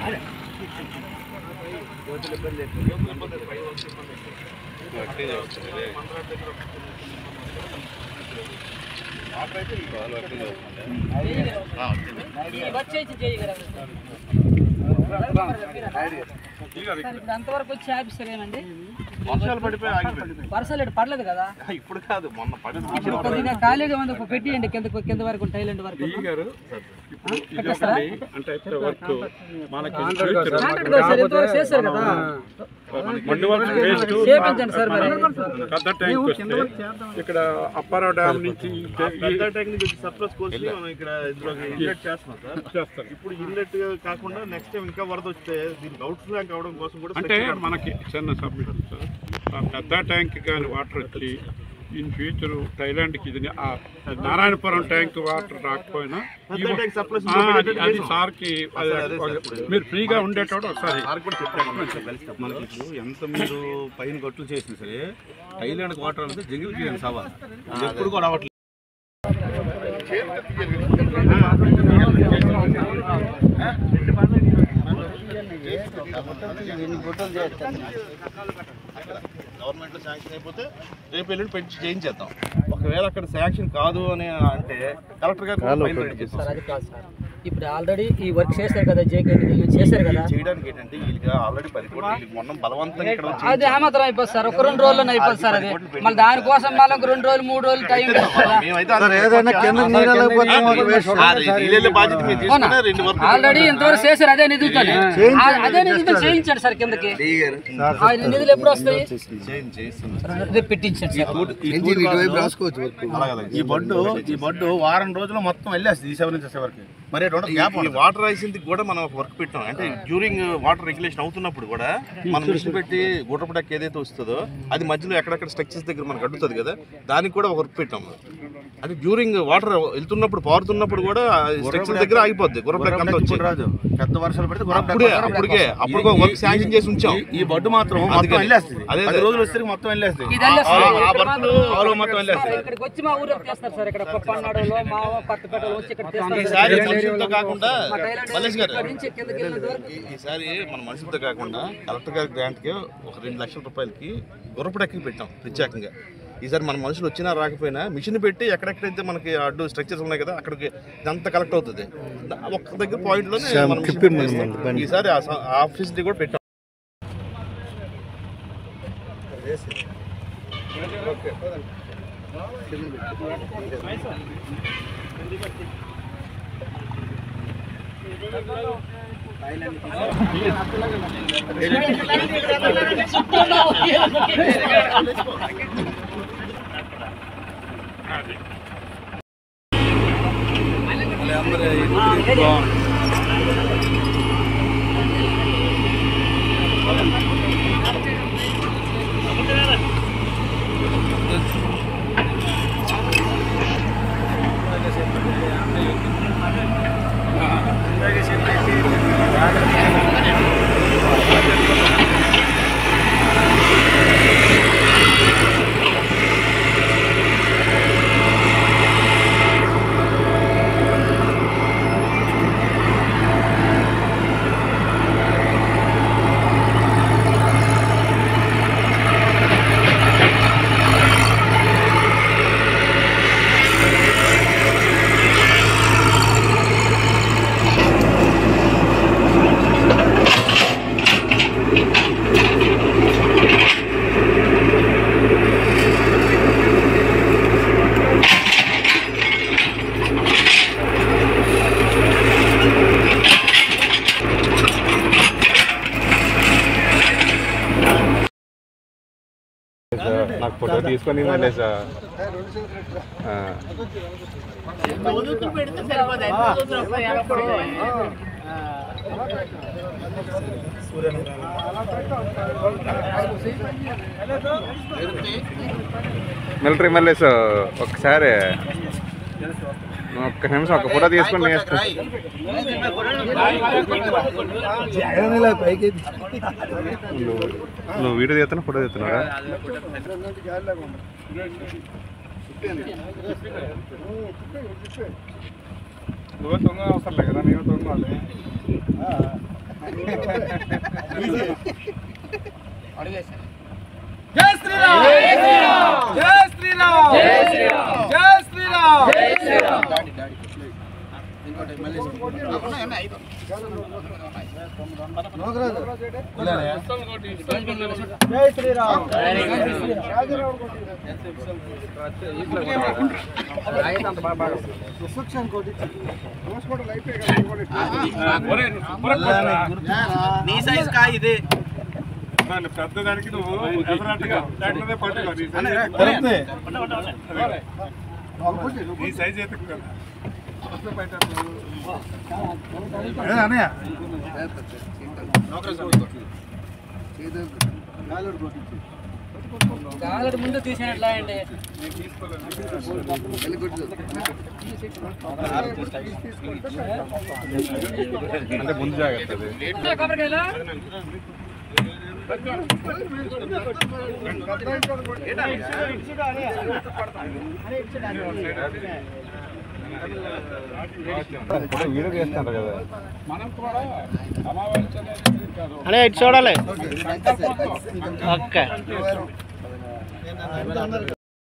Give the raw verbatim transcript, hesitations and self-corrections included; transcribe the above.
అంతవరకు వచ్చి ఆపిస్తారేనండి వర్షాలు పడిపోయి వర్షాలు పడలేదు కదా ఇప్పుడు కాదు మొన్న పడింది కొద్దిగా ఖాళీగా ఉంది పెట్టియండి కింద కింద వరకు టైలెంట్ వరకు చేశారు కదా చేపించండి సార్ మరి ఇక్కడ అప్పారావు డ్యామ్ నుంచి సర్ప్లస్ కోసి మనం ఇక్కడ ఇన్లెట్ చేస్తున్నాం సార్ చేస్తాం ఇప్పుడు ఇన్లెట్ కాకుండా నెక్స్ట్ టైం ఇంకా వరద వస్తే దీనికి అవుట్ ఫ్లాంక్ అవడం కోసం కూడా అంటే మనకి చిన్న సబ్మిట్ సార్ పెద్ద ట్యాంక్ కానీ వాటర్ వచ్చి ఇన్ ఫ్యూచర్ థైలాండ్కి ఇది నారాయణపురం ట్యాంక్ వాటర్ రాకపోయినా అది సార్కి మీరు ఫ్రీగా ఉండేటప్పుడు ఒకసారి మనకి ఇప్పుడు ఎంత మీరు పైన గట్లు చేసినా సరే థైలాండ్కి వాటర్ అంటే జంగిల్ క్లియర్ సవాల్ ఎప్పుడు కూడా అవ్వట్లేదు. గవర్నమెంట్లో శాంక్షన్ అయిపోతే రేపు ఎల్లుండి పెంచి చేయించేద్దాం. ఒకవేళ అక్కడ శాంక్షన్ కాదు అని అంటే కలెక్టర్ గారు ఇప్పుడు ఆల్రెడీ ఈ వర్క్ చేశారు కదా జేకే చేశారు కదా చేయడానికి ఏంటంటే వీళ్ళకి ఆల్రెడీ పది కోట్లు మొన్న బలవంతంగా ఇక్కడ అది ఏమాత్రం అయిపోతుంది సార్ ఒక రెండు రోజుల్లో అయిపోతుంది సార్ అది మళ్ళీ దానికోసం మళ్ళీ ఒక రెండు రోజులు మూడు రోజులు టైం ఆల్రెడీ ఇంతవరకు చేశారు అదే నిధులతో అదే నిధులతో చేయించాడు సార్ కిందకి నిధులు ఎప్పుడు వస్తాయి పెట్టించండి ఈ బొడ్డు ఈ బొడ్డు వారం రోజులు మొత్తం వెళ్ళేస్తుంది ఈ సెవెన్ ఇంచెస్ వరకు. మరి వాటర్ రైసింది కూడా మనం ఒక వర్క్ పెట్టాం అంటే డ్యూరింగ్ వాటర్ రెగ్యులేషన్ అవుతున్నప్పుడు కూడా మనం మిషన్ పెట్టి గుడ్రపడకి ఏదైతే వస్తుందో అది మధ్యలో ఎక్కడెక్కడ స్ట్రక్చర్స్ దగ్గర మనకు అడ్డుతుంది కదా దానికి కూడా ఒక వర్క్ పెట్టాం. అంటే డ్యూరింగ్ వాటర్ వెళ్తున్నప్పుడు పారుతున్నప్పుడు కూడా స్ట్రక్చర్ దగ్గర ఆగిపోద్ది గుర్రపడకి అంతా వచ్చి రాదు పెద్ద వర్షాలు పడితే అప్పుడే అప్పటికే అప్పుడు వర్క్ శాంక్షన్ చేసి ఉంచాం. ఈ బొడ్డు మాత్రం మొత్తం వెళ్ళేస్తుంది అదే రోజులు వస్తే మొత్తం వెళ్ళేస్తుంది మొత్తం వెళ్ళేస్తుంది. ఇక్కడికి వచ్చి మా ఊరు చేస్తారు సార్ ఇక్కడ పప్పన్నాడులో మా కొత్తపేటలో వచ్చి ఇక్కడ మనుషులతో కాకుండా మల్లేష్ గారు ఈసారి మన మనుషులతో కాకుండా కలెక్టర్ గారి గ్రాంట్ కి ఒక రెండు లక్షల రూపాయలకి గుర్రపడెక్కి పెట్టాం ప్రత్యేకంగా. ఈసారి మన మనుషులు వచ్చినా రాకపోయినా మిషన్ పెట్టి ఎక్కడెక్కడైతే మనకి అడ్డు స్ట్రక్చర్స్ ఉన్నాయి కదా అక్కడికి ఇదంతా కలెక్ట్ అవుతుంది. ఒక్క దగ్గర పాయింట్ లోనే ఈసారి ఆ ఫెసిలిటీ కూడా పెట్టాం. నాకు ఫోటో తీసుకొని మళ్ళీ సార్ మిలిటరీ మళ్ళీ సార్ ఒకసారి ఒక్క నిమిషం ఒక ఫోటో తీసుకొని నువ్వు వీడియో తీస్తున్నా ఫోటో తీస్తున్నారా? నువ్వు తొంగ అవసరం లేదు కదా, నేను తొంగాలి. జై శ్రీరామ్ జై శ్రీరామ్ జై శ్రీరామ్ జై శ్రీరామ్ జై శ్రీరామ్ జై శ్రీరామ్ నీ సైజ్ కా ఇది పెద్దదానికి నువ్వు ఎదురట్టుగా దాంట్లోనే పట్టుకో నీ సైజ్ ఎత్తుకు కదా అనయ్య గాలడి ముందు తీసేనట్లా అండి అంటే ముందు జాగ్రత్త కొబ్బరికాయలు వీడియో చేస్తున్నారు కదా అనే ఇటు చూడాలి ఓకే